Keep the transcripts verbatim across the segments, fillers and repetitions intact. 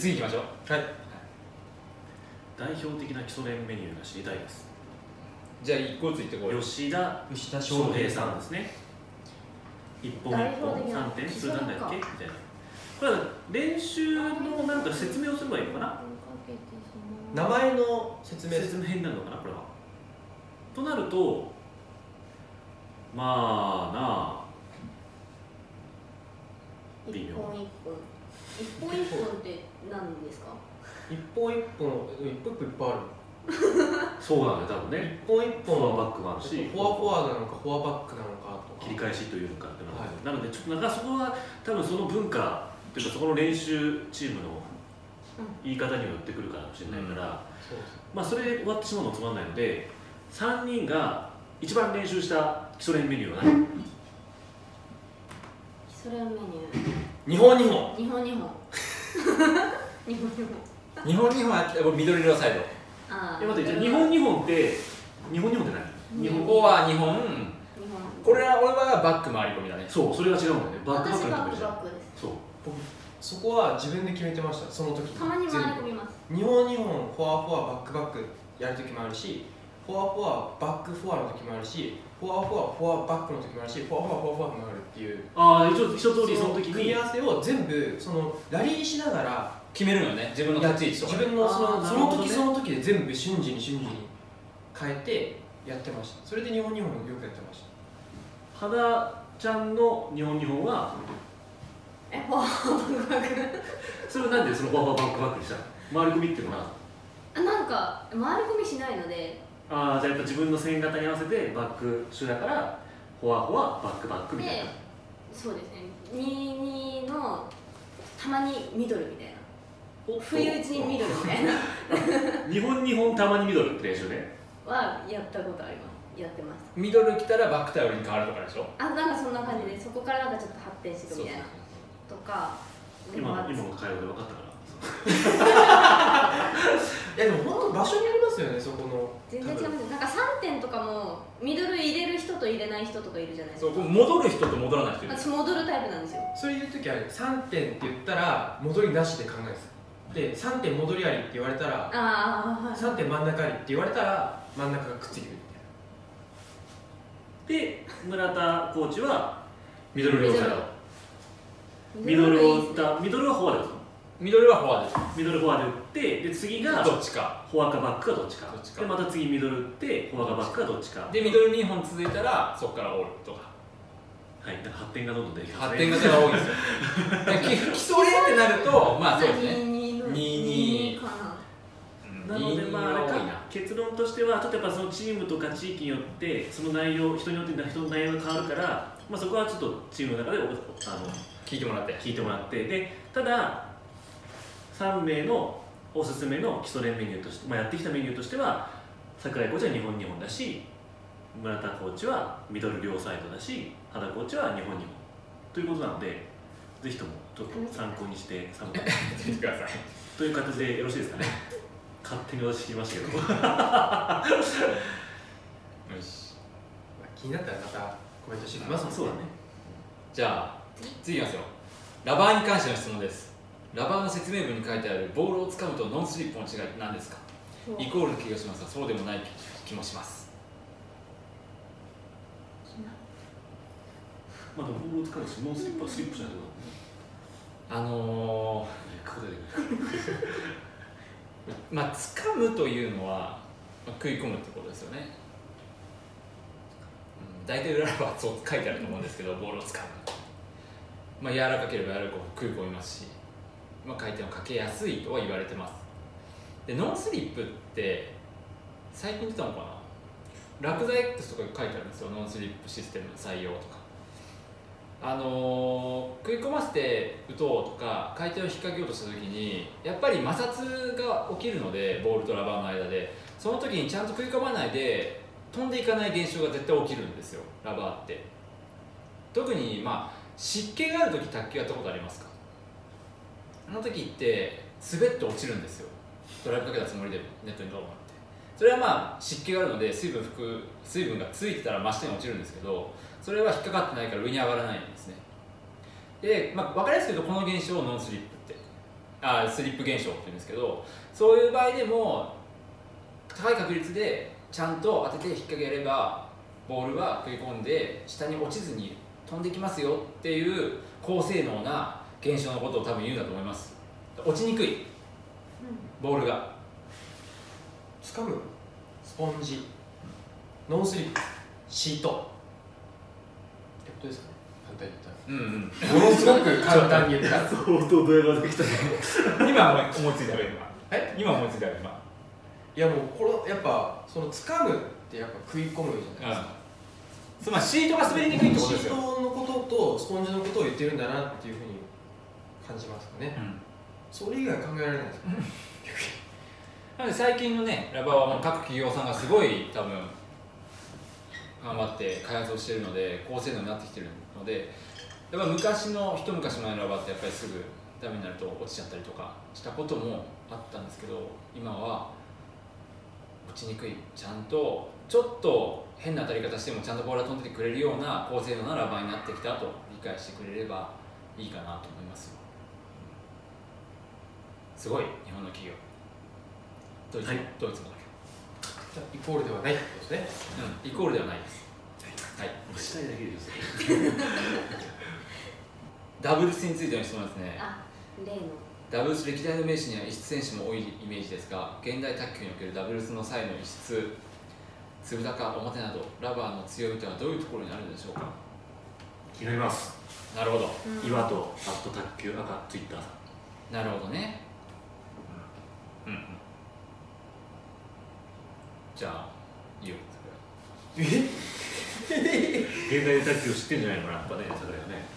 次行きましょう。はい、 代表的な基礎練メニューが知りたいです。 じゃあ一個ずつ言ってこう。 吉田吉田翔平さんですね。一本一本さんてん、それなんだっけみたいな。これは練習のなんか説明をすればいいのかな。 名前の説明説明になるのかなこれは。となるとまあなあ一本一本一本一本って何ですか？ 一本一本一本一本いっぱいある。 そうなんだよ多分ね。 一本一フォ本アバックもあるし、 フォアフォアなのかフォアバックなのかとか切り返しというのかっていうのが、 はい、 なのでちょっとなんかそこは多分その文化というかそこの練習チームの言い方にもよってくるかもしれないから、うん、そうです。まあそれで終わってしまうのもつまんないので、さんにんが一番練習した基礎練メニューは何？ 基礎練メニュー。 日本日本。 日本日本。日本日本。日本日本は緑色サイド。 ああ。 え待ってじゃあ日本日本って日本日本って何？日本ここは日本。日本。これは俺はバック回り込みだね。 そうそれが違うんだよね。バックバック私バックバックです。 そう。 そこは自分で決めてました。その時。 たまに回り込みます。 日本日本フォアフォアバックバックやる時もあるし、フォアフォアバックフォアの時もあるし、フォアフォアフォアバックの時もあるし、フォアフォアフォアフォアもあるっていう。 ああ一応一通りその時に組み合わせを全部そのラリーしながら決めるのよね。自分の立ち位置とか、ね、 自分のその、 ね、 その時その時で全部瞬時に瞬時に変えてやってました。それで日本日本をよくやってました。 肌ちゃんの日本日本はえフォアバックバックそれはなんでそのフォアバックバックにしたの？回り込みっていうのはあなんか回り込みしないので、 ああじゃあやっぱ自分の線型に合わせてバック手だからフォアフォアバックバックみたいな。 そうですね。ににのたまにミドルみたいな。不意打ちにミドルみたいな日本日本たまにミドルって練習ねはやったことあります。やってます。 ミドル来たらバックタオルに変わるとかでしょ。 あなんかそんな感じで、そこからなんかちょっと発展していくみたいなとか。 今の今の会話で分かったからいやでも本当場所にありますよね、そこの。 全然違います。なんかさんてんとかもミドル入れる人と入れない人とかいるじゃないですか。 そう戻る人と戻らない人いる。 私戻るタイプなんですよ。 そういう時はさんてんって言ったら戻りなしで考えるんです。でさんてん戻りありって言われたら、 あさんてん真ん中ありって言われたら真ん中がくっついてくるみたいな。 で村田コーチはミドル両サイドミミドルをドルいいですね。 打ったミドルはフォアで打つの。 ミドルはフォアです。 ミドルフォアで打ってで次がどっちかフォアかバックかどっちかどっちかでまた次ミドル打ってフォアかバックかどっちかでミドルにほん続いたらそこからオールとか。 はいなんか発展がどんどん出てきます発ね。 展型が多いですよ。基礎練ってなるとまあそうですね。 ににのににかな。 なのでまああれか結論としてはちょっとやっぱそのチームとか地域によってその内容人によって人の内容が変わるから、まあ、そこはちょっとチームの中でおあの聞いてもらって聞いてもらってでたださんめいのおすすめの基礎練メニューとして、まあ、やってきたメニューとしては櫻井コーチは日本日本だし村田コーチはミドル両サイドだし原コーチは日本日本ということなのでぜひともちょっと参考にして参考に見てくださいという形でよろしいですかね。勝手に私聞きましたけどよし、 気になったらまたコメントしてきますもんね。 そうだね。 じゃあ次いきますよ。ラバーに関しての質問です。ラバーの説明文に書いてあるボールを掴むとノンスリップの違いって何ですか？イコールの気がしますがそうでもない気もします。 まあでもボールを掴むしノンスリップはスリップしないとあのー、まあ掴むというのは、まあ、食い込むってことですよね。うん、大体裏ラバーそう書いてあると思うんですけどボールを掴む、まあ、柔らかければ柔らかく食い込みますし、まあ、回転をかけやすいとは言われてます。でノンスリップって最近出たのかな、ラクザ X とか書いてあるんですよ。ノンスリップシステムの採用とか、あのー、食い込ませて打とうとか回転を引っ掛けようとした時にやっぱり摩擦が起きるのでボールとラバーの間でその時にちゃんと食い込まないで飛んでいかない現象が絶対起きるんですよラバーって。特にまあ湿気がある時卓球やったことありますか？あの時って滑って落ちるんですよ。ドライブかけたつもりでネットにドーンって、それはまあ湿気があるので水分含く水分がついてたら真下に落ちるんですけど、それは引っかかってないから上に上がらないんですね。で、まあ、分かりやすく言うとこの現象をノンスリップってあスリップ現象って言うんですけど、そういう場合でも高い確率でちゃんと当てて引っ掛けやればボールは食い込んで下に落ちずに飛んできますよっていう高性能な現象のことを多分言うんだと思います。落ちにくいボールが掴むスポンジ、ノンスリップ、シートってことですかね、簡単に言ったら。 うんうん、 ものすごく簡単に言った相当ドヤ顔できたね今思いついたよ今え今思いついたよ今いやもうこれやっぱその掴むってやっぱ食い込むじゃないですか、 つまりシートが滑りにくいってことですシーよ。 トのこととスポンジのことを言ってるんだなっていうふうに感じますかね、 うん、 それ以外考えられないですか、ね、 なので最近のねラバーはもう各企業さんがすごい多分頑張って開発をしているので高性能になってきてるので、やっぱ昔の一昔前のラバーってやっぱりすぐダメになると落ちちゃったりとかしたこともあったんですけど、今は落ちにくい、ちゃんとちょっと変な当たり方してもちゃんとボールが飛んでてくれるような高性能なラバーになってきたと理解してくれればいいかなと思いますよ。すごい日本の企業、ドイツも、はい、ドイツもだけどイコールではないってことですね。 うん、イコールではないです。はい、 押したいだけですダブルスについての質問ですね。 あ、例のダブルス歴代の名手には異質選手も多いイメージですが、現代卓球におけるダブルスの際の異質、粒高、表などラバーの強みとはどういうところにあるのでしょうか。 気になります。 なるほど、 うん、岩とアット卓球赤ツイッターさん。 なるほどね、うん、うん、じゃあいいよえ現代卓球知ってんじゃないのやっぱね、それはね。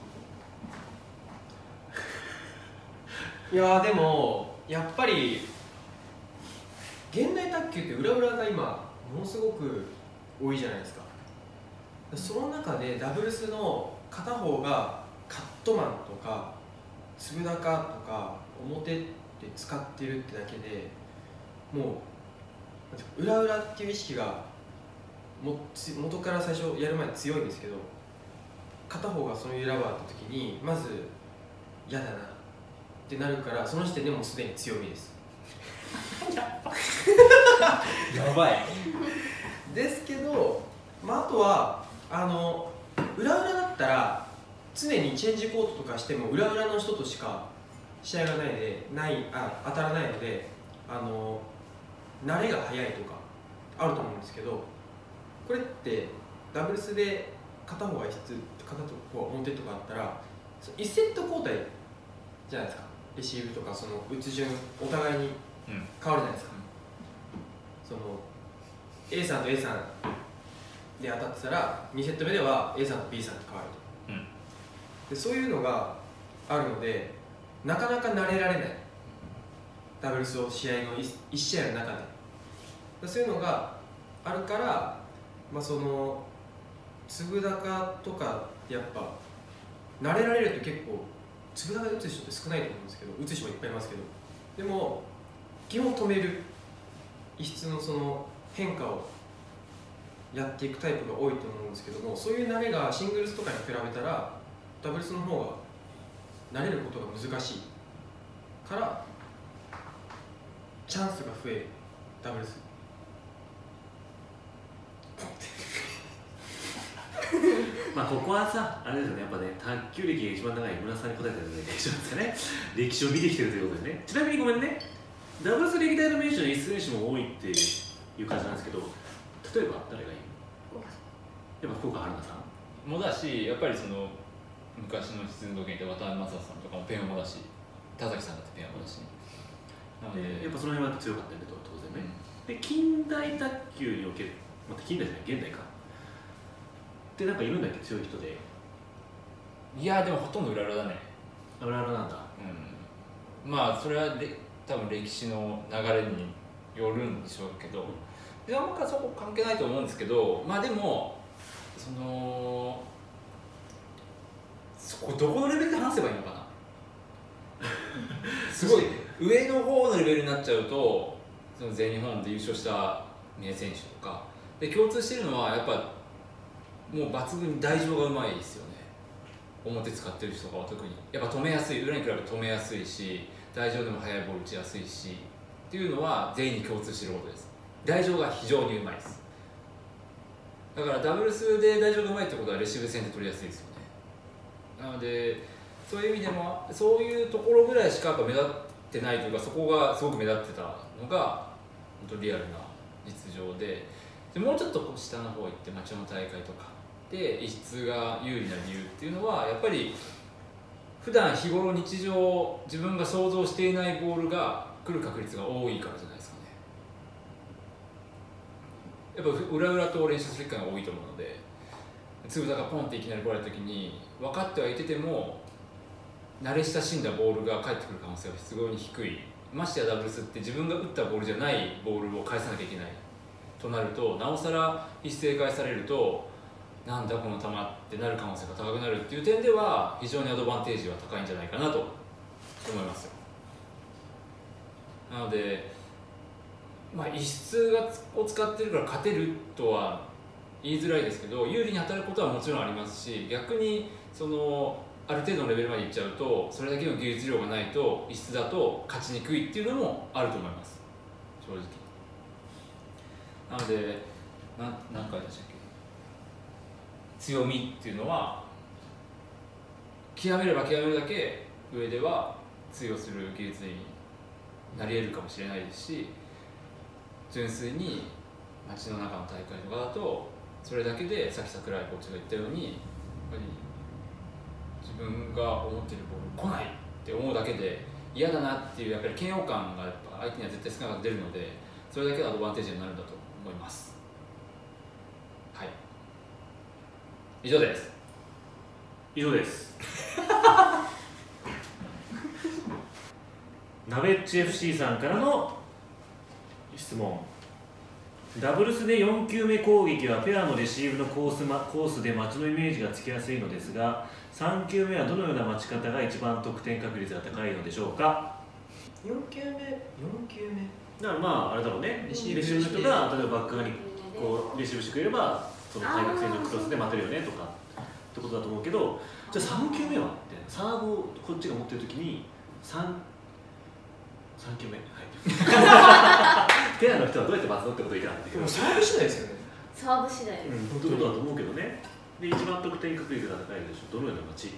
いやでもやっぱり現代卓球って裏裏が今ものすごく多いじゃないですか。その中でダブルスの片方がカットマンとか粒高とか表って使ってるってだけでもう裏裏っていう意識がも元から最初やる前に強いんですけど、片方がそのラバーって時にまず嫌だなってなるから、その時点でもうすでに強みですやばいですけど、まあ、あとはあの裏裏だったら常にチェンジコートとかしても裏裏の人としか試合がないでないあ当たらないので、あの慣れが早いとかあると思うんですけど、これってダブルスで片方が異質片方が表とかあったらいちセット交代じゃないですか。レシーブとかその打つ順お互いに変わるじゃないですか、うん、その A さんと A さんで当たってたらにセット目では A さんと B さんに変わると、うん、でそういうのがあるのでなかなか慣れられない、ダブルスを試合のいち試合の中でそういうのがあるから、まあ、その粒高とかってやっぱ慣れられると結構粒高で打つ人って少ないと思うんですけど、打つ人もいっぱいいますけど、でも基本止める異質のその変化をやっていくタイプが多いと思うんですけども、そういう慣れがシングルスとかに比べたらダブルスの方が慣れることが難しいからチャンスが増えるダブルスまあここはさ、あれですよね、やっぱね、卓球歴が一番長い村さんに答えたので歴史ですかね、歴史を見てきてるということでね。ちなみにごめんね、ダブルス歴代の名手の一選手も多いっていう感じなんですけど、例えば誰がいい？やっぱ福岡春菜さんもだし、やっぱりその昔の出場権いた渡辺正さんとかもペンもだし、田崎さんだってペンもだし、 なのでやっぱその辺は強かったんで当然ね、うん、で近代卓球における、また近代じゃない現代かでなんかいるんだっけ強い人で。 いやでもほとんど裏裏だね。 裏裏なんだ。 うん、まあそれはで多分歴史の流れによるんでしょうけど、であんまそこ関係ないと思うんですけど、まあでもそのそこどこのレベルで話せばいいのかなすごい上の方のレベルになっちゃうと、その全日本で優勝した名選手とかで共通しているのはやっぱもう抜群に台上がうまいですよね。表使ってる人が特にやっぱ止めやすい、裏に比べて止めやすいし、 台上でも速いボール打ちやすいしっていうのは全員に共通していることです。台上が非常にうまいです。だからダブルスで台上がうまいってことはレシーブ戦で取りやすいですよね。なのでそういう意味でもそういうところぐらいしかやっぱ目立ってないというか、そこがすごく目立ってたのが本当リアルな実情で、でもうちょっとこう下の方行って町の大会とかで異質が有利な理由っていうのはやっぱり普段日頃日常自分が想像していないボールが来る確率が多いからじゃないですかね。やっぱ裏裏と練習する機会が多いと思うので、つぶたがポンっていきなり来られた時に分かってはいてても慣れ親しんだボールが返ってくる可能性はすごい低い。ましてやダブルスって自分が打ったボールじゃないボールを返さなきゃいけないとなると、なおさら一斉返されるとなんだこの球ってなる可能性が高くなるっていう点では非常にアドバンテージは高いんじゃないかなと思いますよ。なので、まあ、異質を使ってるから勝てるとは言いづらいですけど、有利に働くことはもちろんありますし、逆にそのある程度のレベルまでいっちゃうとそれだけの技術量がないと異質だと勝ちにくいっていうのもあると思います、正直。なのでな何回でしたっけ、強みっていうのは極めれば極めるだけ上では通用する技術になり得るかもしれないですし、純粋に街の中の大会とかだとそれだけでさっき櫻井コーチが言ったようにやっぱり自分が思っているボール来ないって思うだけで嫌だなっていうやっぱり嫌悪感がやっぱ相手には絶対少なく出るので、それだけがアドバンテージになるんだと思います。はい、以上です。 以上ですナベッジ エフシー さんからの質問。ダブルスでよん球目攻撃はペアのレシーブのコース、ま、コースで待ちのイメージがつきやすいのですが、さん球目はどのような待ち方が一番得点確率が高いのでしょうか。 よん球目、よん球目だからまああれだろうね、レシーブの人が例えばバック側にこうレシーブしてくれればその対角線のクロスで待てるよねとかってことだと思うけど、じゃあさん球目はってサーブをこっちが持ってるときにさん、さん球目、はいペアの人はどうやって待つのってことを言いたかったけど、 でもサーブ次第ですよね。 サーブ次第です、 うん、本当のことだと思うけどね。で、一番得点確率が高いでしょう。どのような街？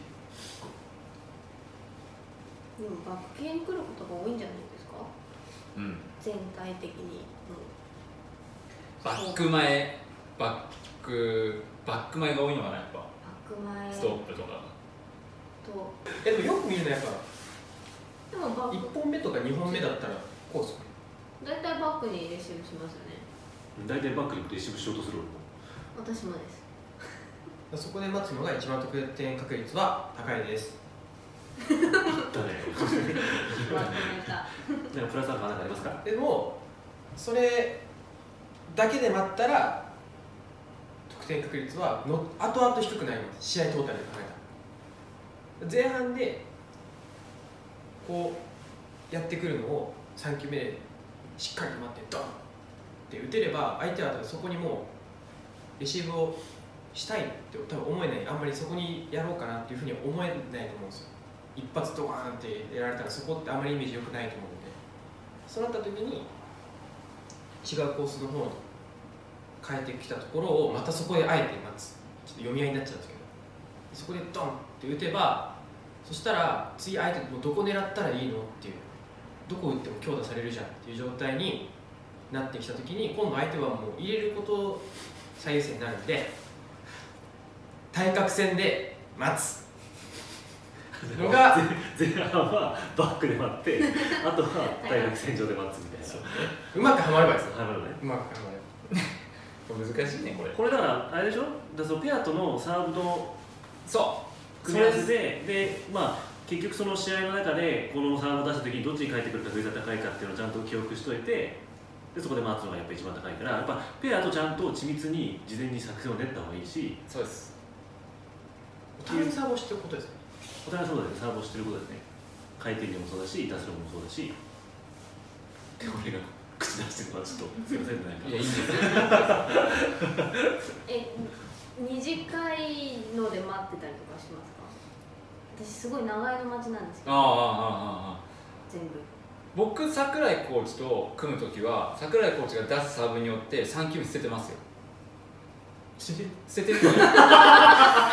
でもバック系に来ることが多いんじゃないですか、 うん、 全体的に。 バック前、バックバック前が多いのかな、やっぱバック前ストップとかとえ、でもよく見るのはやっぱでもバッいっクぽんめとかにほんめだったらこうですよね。 大体バックにレシーブしますよね。 大体バックにレシーブしようとする。 私もです。 そこで待つのが一番得点確率は高いです。 言ったね。 まとめた。 なんかプラスアルファなんかありますか？ でもそれだけで待ったら得点確率はの後々低くなります。試合トータルで考えたら前半でこうやってくるのをさん球目でしっかりと待ってドンって打てれば、相手はそこにもうレシーブをしたいって多分思えない、あんまりそこにやろうかなっていうふうには思えないと思うんですよ。一発ドカーンってやられたらそこってあんまりイメージ良くないと思うので、そうなった時に違うコースの方に変えてきたところをまたそこであえて待つ、ちょっと読み合いになっちゃうんですけど、そこでドンって打てば、そしたら次相手もどこ狙ったらいいのっていう、どこ打っても強打されるじゃんっていう状態になってきたときに、今度相手はもう入れること最優先になるんで、対角線で待つのが前半はバックで待って、あとは対角線上で待つみたいな。 うまくはまればですよ。 はまるね。 うまくはまれば。 これ難しいね、これ。 これだからあれでしょ。だからそのペアとのサーブのそう組み合わせで、でまあ結局その試合の中でこのサーブを出した時にどっちに返ってくる確率が高いかっていうのをちゃんと記憶しといて、でそこで待つのがやっぱり一番高いから、やっぱペアとちゃんと緻密に事前に作戦を練った方がいいし、 そうです。 お互いにサーブを知ってることですね。 お互いそうだよね、サーブを知ってることですね。回転量もそうだし、出す量もそうだし。で俺が口出してるのはちょっとすいませんね。 いや、いいんですよ。 え、短いので待ってたりとかしますか？私すごい長いの待ちなんですけど。 ああああああ。 全部。 僕櫻井コーチと組むときは櫻井コーチが出すサーブによってさん球目捨ててますよ。 捨ててる捨ててるじゃあ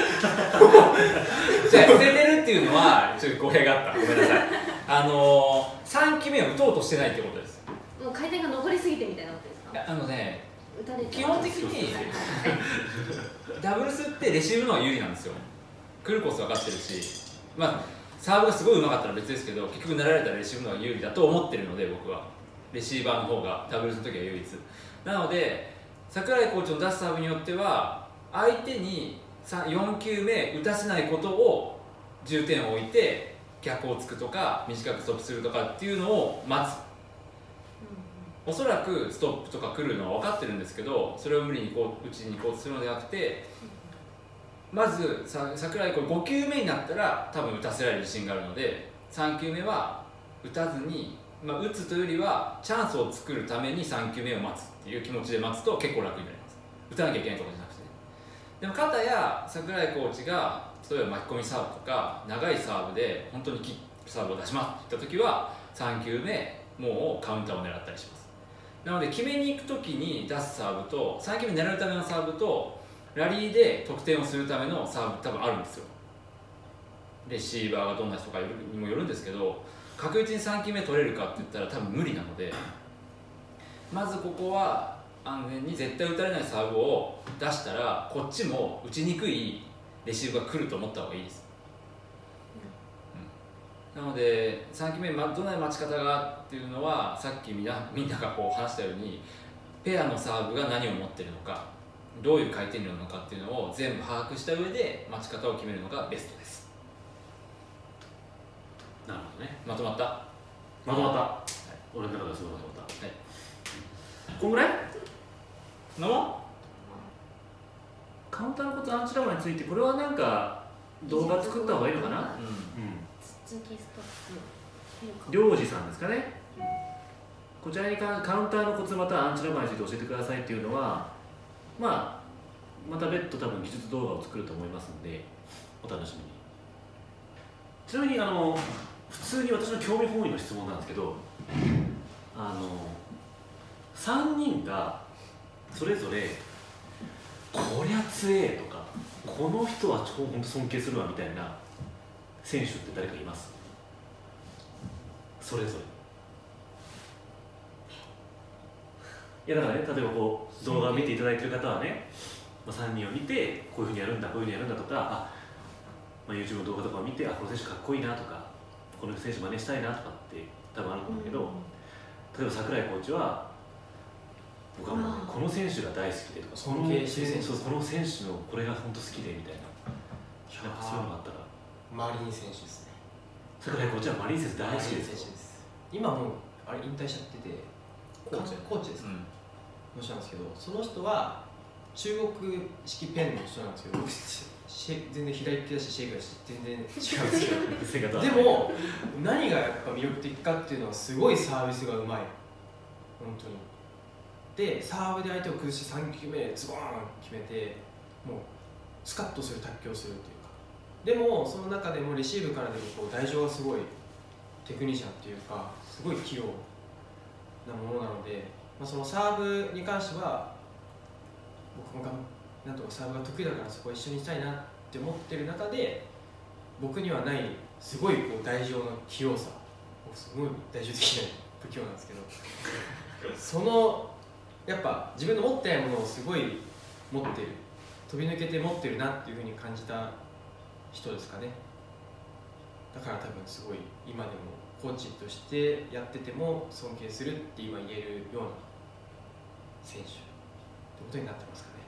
捨ててるっていうのはちょっと語弊があった、ごめんなさい。あのー、さん球目を打とうとしてないってことです。 もう回転が残りすぎてみたいなことですか？ あのね、 打たれて基本的にダブルスってレシーブの方が有利なんですよ。来るコース分かってるし、まあサーブがすごい上手かったら別ですけど、結局慣れられたらレシーブの方が有利だと思ってるので、僕はレシーバーの方がダブルスの時は唯一なので、櫻井コーチの出すサーブによっては相手によん球目打たせないことを重点を置いて逆をつくとか短くストップするとかっていうのを待つ。おそらくストップとか来るのは分かってるんですけど、それを無理にこう打ちに行こうとするのではなくて、まずさ櫻井コーチご球目になったら多分打たせられる自信があるので、さん球目は打たずに、まあ、打つというよりはチャンスを作るためにさん球目を待つっていう気持ちで待つと結構楽になります。打たなきゃいけないところじゃなくて。でも片や櫻井コーチが例えば巻き込みサーブとか長いサーブで本当にキックサーブを出しますって言った時はさん球目もうカウンターを狙ったりします。なので決めに行く時に出すサーブとさん球目狙うためのサーブとラリーで得点をするためのサーブ多分あるんですよ。レシーバーがどんな人かにもよるんですけど、確実にさん球目取れるかって言ったら多分無理なので、まずここは安全に絶対打たれないサーブを出したらこっちも打ちにくいレシーブが来ると思った方がいいです。なのでさん球目どんな待ち方がっていうのはさっきみんなみんながこう話したようにペアのサーブが何を持ってるのかどういう回転量なのかっていうのを全部把握した上で待ち方を決めるのがベストです。 なるほどね。 まとまった？ まとまった、 はい、 俺の中ではすごいまとまった。 はい、 こんぐらいのもカウンターのコツアンチラマについてこれはなんか動画作った方がいいのかな。 うんツッツキストップりょうじさんですかね。こちらにカウンターのコツまたはアンチラマについて教えてくださいっていうのは、まあまた別途多分技術動画を作ると思いますのでお楽しみに。ちなみにあの普通に私の興味本位の質問なんですけど、あのさんにんがそれぞれこりゃ強えとかこの人は超本当尊敬するわみたいな選手って誰かいます？それぞれ。いやだからね、例えばこう動画を見ていただいている方はね、まあ、さんにんを見てこういうふうにやるんだこういうふうにやるんだとか、あ、まあ、YouTube の動画とかを見てあこの選手かっこいいなとかこの選手真似したいなとかって多分あると思うけど、例えば櫻井コーチは僕はもう、ね、この選手が大好きでとか尊敬してる選手、 この選手のこれが本当好きでみたいな、なんかそういうのがあったら。 マリン選手ですね。 櫻井コーチはマリン選手大好きです。 選手です。今もうあれ引退しちゃっててコーチコーチですか、うん、の人なんですけど、その人は中国式ペンの人なんですけど、僕全然左利きだしシェイクだし全然違うんですけどでも何がやっぱ魅力的かっていうのはすごいサービスがうまい本当に。でサーブで相手を崩してさん球目ズボーン決めてもうスカッとする卓球をするっていうか、でもその中でもレシーブから出るこう台上がすごいテクニシャンっていうかすごい器用なものなので、まあ、そのサーブに関しては僕もがなんとかサーブが得意だからそこを一緒にしたいなって思ってる中で、僕にはないすごいこう台上の器用さ、すごい台上的な不器用なんですけどそのやっぱ自分の持ってないものをすごい持ってる、飛び抜けて持ってるなっていうふうに感じた人ですかね。だから多分すごい今でもコーチとしてやってても尊敬するって今言えるような選手ってことになってますかね。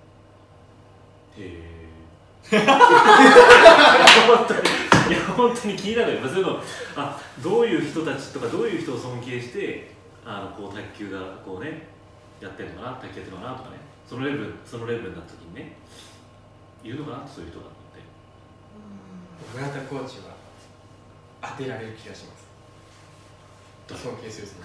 へえ本当にいや本当に気になるよ。そういうのあどういう人たちとかどういう人を尊敬してあのこう卓球がこうねやってるのかな、卓球やってるのかなとかね、そのレベルそのレベルになった時にねいるのかな、そういう人がって村田コーチは当てられる気がします。尊敬する選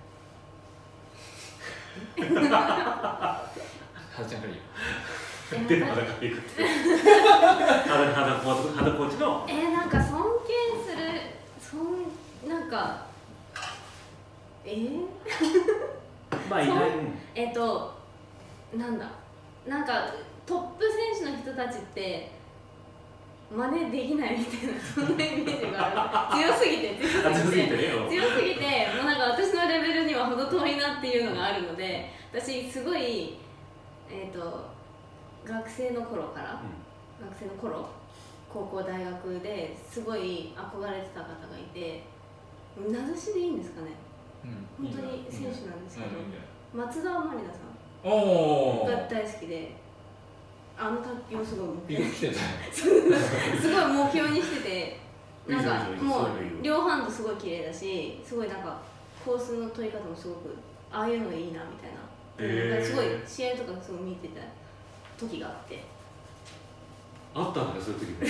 手はずちゃんからいいよでも裸ピークって肌肌コーチのえー、なんか尊敬するそんなんかかえー、 まあいない。 えっとなんだなんかトップ選手の人たちって真似できないみたいなそんなイメージがある強すぎて強すぎて強すぎてもうなんか私のレベルには程遠いなっていうのがあるので私すごいえっと学生の頃から、うん、学生の頃高校大学ですごい憧れてた方がいて名指しでいいんですかね、うん、本当に選手なんですけど、うん、松田まりなさんが大好きであの卓球をすごい目標にしててすごい目標にしててなんかもう両ハンドすごい綺麗だしすごいなんかコースの取り方もすごくああいうのいいなみたいな、えー、なんかすごい試合とかすごい見てた時があってあったんだねそういう時も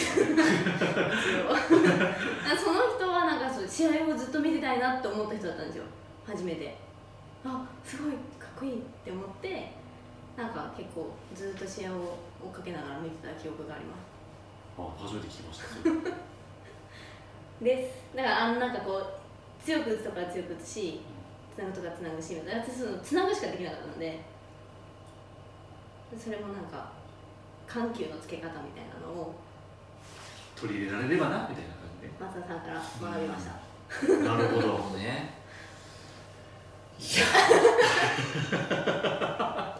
その人はなんかそう試合をずっと見てたいなって思った人だったんですよ初めてあすごいかっこいいって思ってなんか結構ずっと試合を追っかけながら見てた記憶がありますあ初めて聞きましたですだからあのなんかこう強く打つとか強く打つしつなぐとかつなぐし私そのつなぐしかできなかったのでそれもなんか緩急のつけ方みたいなのを取り入れられればなみたいな感じで松田さんから学びました、 うん、なるほどねいや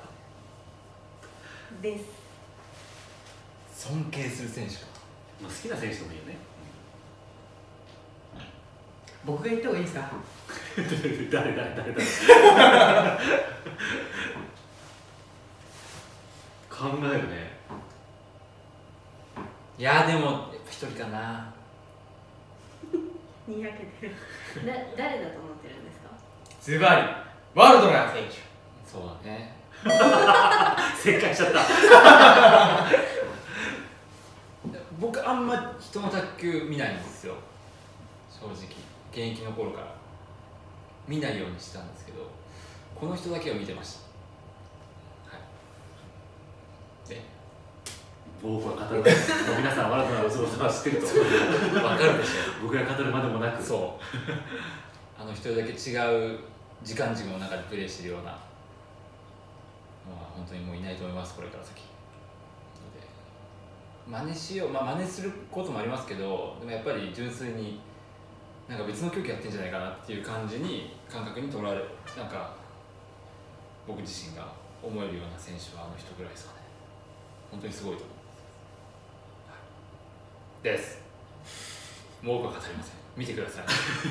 です尊敬する選手か、 まあ、好きな選手でもいいよね僕が言った方がいいですか誰誰誰誰考えるねいやでもやっぱ一人かなにやけてるだ誰だと思ってるんですかズバリワールドナー選手そうだね正解しちゃった僕あんま人の卓球見ないんですよ正直現役の頃から見ないようにしたんですけどこの人だけは見てました。はい。で、 僕は語る前皆さんワールドナーのすごさは知ってると思う。 分かるでしょ。 僕が語るまでもなく。 そう。あの一人だけ違う時間軸の中でプレーしているようなのは本当にもういないと思いますこれから先。真似しよう、まあ真似することもありますけど、でもやっぱり純粋になんか別の競技やってんじゃないかなっていう感じに感覚にとられる、なんか僕自身が思えるような選手はあの人ぐらいですかね。本当にすごいと思います、はい、です。もう多くは語りません。見てください。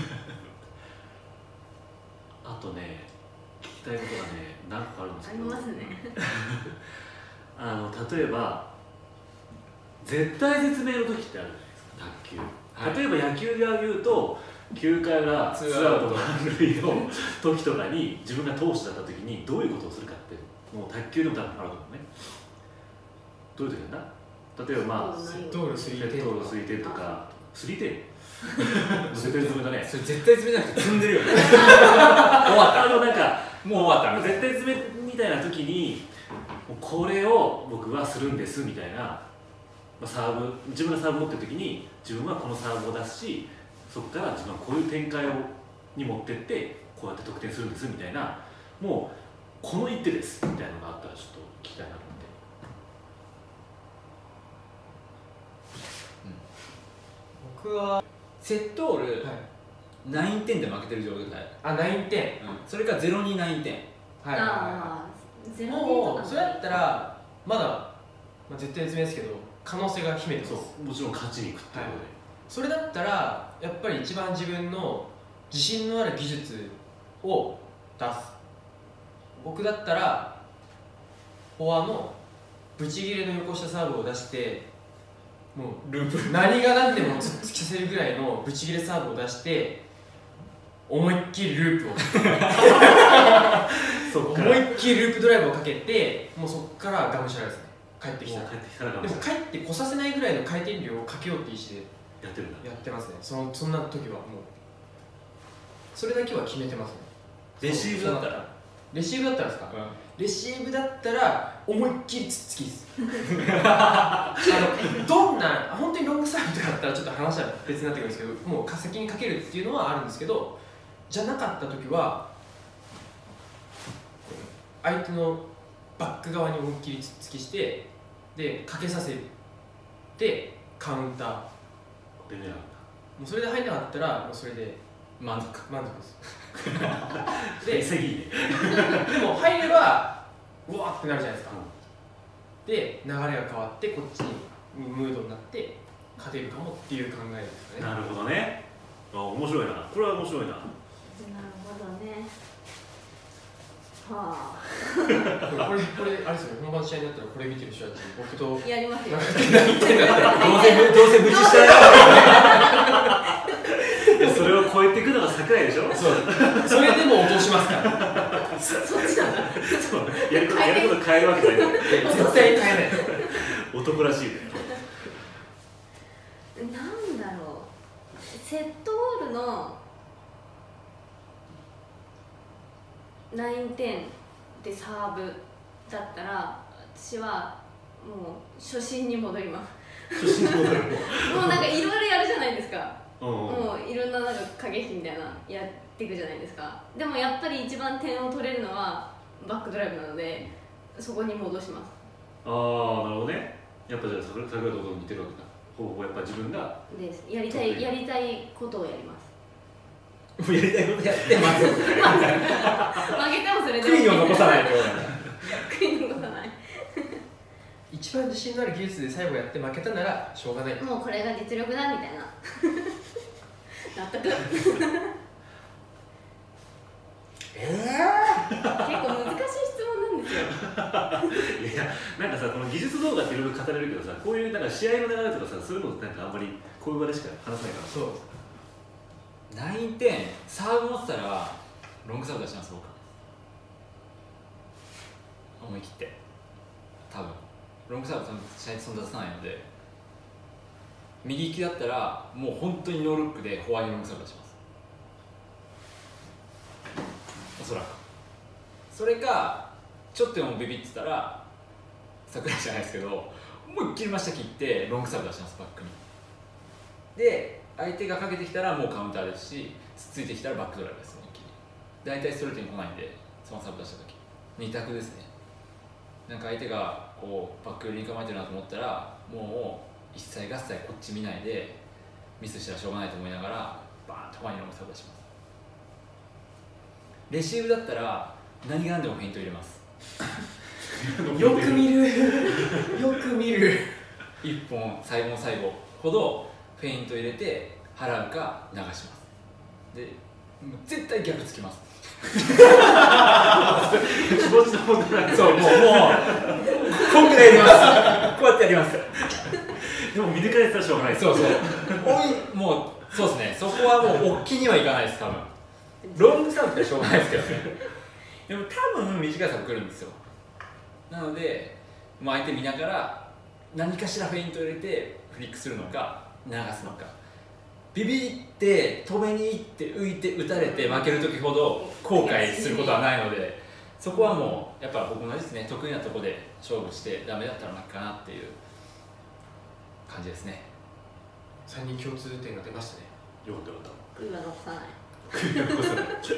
あとね、聞きたいことがね何個かあるんですけど、 ありますね。 あの例えば絶対絶命の時ってあるじゃないですか、卓球、はい、例えば野球で言うときゅうかい裏ツーアウト満塁の時とかに自分が投手だった時にどういうことをするかってもう卓球でも多分あると思うね。どういう時なんだ、例えばまあセットオールスリーテンとかスリーテン絶対詰めだね。 それ絶対詰めなくて積んでるよね。終わったあのなんかもう終わった。 絶対詰めみたいな時にこれを僕はするんですみたいなサーブ、自分がサーブ持ってる時に自分はこのサーブを出すし、そこから自分はこういう展開をに持ってってこうやって得点するんですみたいな、もうこの一手ですみたいなのがあったらちょっと聞きたいなと思って。 うん、僕はセットオール、はい、ナインテンで負けてる状態。 あ、ナインテン、うん、 それからゼロにナインテン。 はいはいはい。もうそれだったらまだ、まあ、絶対絶命ですけど可能性が秘めてます。 そうもちろん勝ちにいくっていうことで、はい、 それだったらやっぱり一番自分の自信のある技術を出す。僕だったらフォアのブチギレの横下サーブを出してもうループ何が何でも突きさせるぐらいのブチギレサーブを出して思いっきりループを思いっきりループドライブをかけて、もうそこからがむしゃらですね。帰ってきたら帰ってきたらでも帰ってこさせないぐらいの回転量をかけようって意思でやってるんだ。 やってますね。そのそんな時はもうそれだけは決めてますね。 レシーブだったらレシーブだったらですか、 レシーブだったら思いっきりつっつきですあのどんな本当にロングサーブとかだったらちょっと話は別になってくるんですけど、もう先にかけるっていうのはあるんですけど、じゃなかった時は相手のバック側に思いっきりつっつきしてでかけさせてカウンター出れなかっもうそれで入んなかったらもうそれで満足。 満足ですたで潔いねでも入ればうわーってなるじゃないですか、で流れが変わってこっちにムードになって勝てるかもっていう考えですかね。 なるほどね。あ、面白いな。これは面白いな。 なるほどね。はこれこれあれですよね、本番試合になったらこれ見てる人たち僕とあ。やりますよ。 どうせどうせ無知したらいや、それを超えていくのが桜井でしょ。 そうそれでも落としますからそっちなんだ。 そうやることやること変えるわけじゃない。 絶対変えない男らしいね。 なんだろう、セットボールのナインテンでサーブだったら私はもう初心に戻ります初心に戻る。 もうなんかいろいろやるじゃないですか。 うんうん。 もういろんななんか駆け引きみたいなやっていくじゃないですか。でもやっぱり一番点を取れるのはバックドライブなのでそこに戻します。 ああ、なるほどね。やっぱじゃあ桜井と似てるわけだ。ほぼほぼやっぱ自分がですやりたいやりたいことをやります。 もうやりたいことやって満足。 負けてもそれで悔いを残さないと。 悔い残さない。 一番自信のある技術で最後やって負けたならしょうがない。 もうこれが実力だみたいな納得。 え結構難しい質問なんですよ。 いや、なんかさ、この技術動画っていろいろ語れるけどさ、こういうなんか試合の流れとかさ、そういうのってなんかあんまりこういう場でしか話せないから。 そうナインテンサーブ持ってたらロングサーブ出します僕。思い切って多分ロングサーブ試合でそんな出さないので、右利きだったらもう本当にノールックでフォアにロングサーブ出します、おそらく。それかちょっとでもビビってたら桜井じゃないですけど思いっきり真下切ってロングサーブ出します、バックに。で相手がかけてきたらもうカウンターですし、つっついてきたらバックドライブです、思いっきり。大体ストレートに来ないんで、そのサーブ出した時に択ですね。なんか相手がこうバック寄りに構えてるなと思ったらもう一切合切こっち見ないで、ミスしたらしょうがないと思いながらバーンとフォアにロングサーブ出します。レシーブだったら何が何でもフェイント入れます。 よく見るよく見る一本最後の最後ほどフェイント入れて払うか流します。でもう絶対逆つきます。 気持ちの問題なんです。 そうもうもうこんぐらいやります。こうやってやります。 でも見抜かれてたらしょうがないです。 そうそう。おいもうそうですね。そこはもう大きにはいかないです多分。ロングサーブってしょうがないですけどね。でも多分短いサーブ来るんですよ。なので、まあ、相手見ながら何かしらフェイント入れてフリックするのか流すのか。ビビって止めに行って浮いて打たれて負ける時ほど後悔することはないので、そこはもうやっぱ僕も同じですね。得意なところで勝負してダメだったら負けかなっていう感じですね。 さんにん共通点が出ましたね。 よかったよかっ悔いは残さない。 た。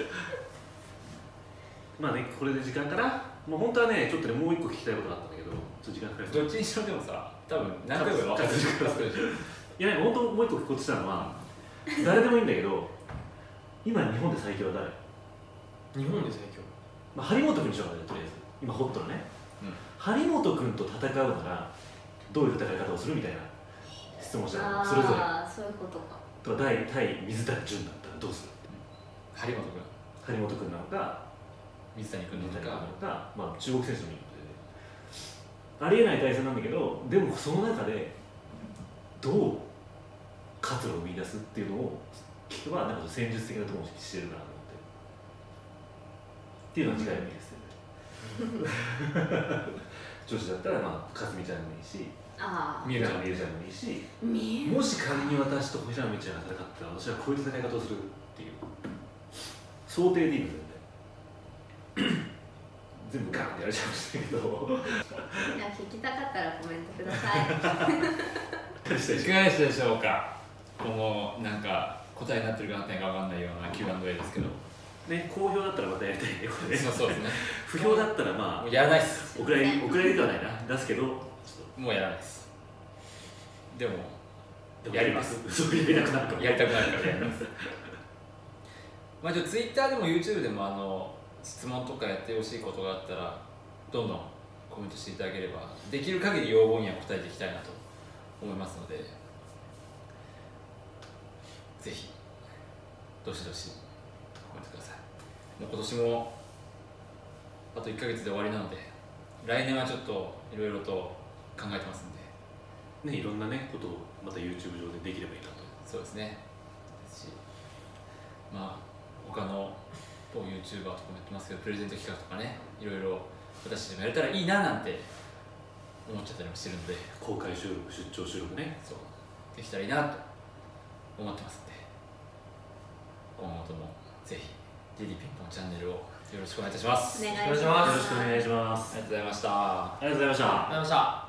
まあね、これで時間かな。もう本当はね、ちょっとね、もう一個聞きたいことがあったんだけど、ちょっと時間かかりそう。 どっちにしろでもさ、多分何回も分かってるから。 いや、本当もう一個聞こうとしたのは、誰でもいいんだけど、今日本で最強は誰？ 日本で最強。 まあ、張本君にしようかね、とりあえず。今ホットのね。 うん、 張本君と戦うなら、どういう戦い方をするみたいな質問したの。それぞれ。 ああ、そういうことか。 とか、対対水谷隼だったらどうする？ 張本君、 張本君なのか、 水谷君水谷君ななのか、 のか、まあ、中国選手のみありえない対戦なんだけど、でもその中でどう活路を見出すっていうのを聞けば、なんか戦術的なところをしてるかなと思ってっていうのが次回の意味ですよね。女子だったら、まあ、かすみちゃんでもいいし、 ああ、 みゆちゃんみゆちゃんでもいいし、 見える。 もし仮に私と星野みちゃんが戦ったら、私はこういう戦い方をするっていう想定でいいので、全全部ガンってやられちゃいましたけどいや聞きたかったらコメントください。 いかがでしたでしょうか。今後なんか答えになってるかなってか分かんないような キューアンドエー ですけどね、好評だったらまたやりたいね、これね。 そうそうですね。 不評だったらまあもうやらないっす。 お蔵入りお蔵入りではないな、出すけどちょっもうやらないっす。でもとやりますそうやりたくなるかもやりたくなるからやりますまあじゃあ Twitter でも YouTube でもあの質問とかやってほしいことがあったらどんどんコメントしていただければできる限り要望には答えていきたいなと思いますので、ぜひどしどしコメントください。もう今年もあといっかげつで終わりなので、来年はちょっといろいろと考えてますんで、 ね、いろんなねことをまた YouTube 上でできればいいなと。 そうですね。ですし、まあ他の某 YouTuber とかもやってますけど、プレゼント企画とかね、いろいろ私たちもやれたらいいななんて思っちゃったりもしてるので、 公開収録、出張収録ね。 そうできたらいいなと思ってますので、今後ともぜひ ジェディピンポンチャンネルをよろしくお願いいたします。 お願いしお願いしま。 ますよろしくお願いします。 ありがとうございました。 ありがとうございました。 ありがとうございました。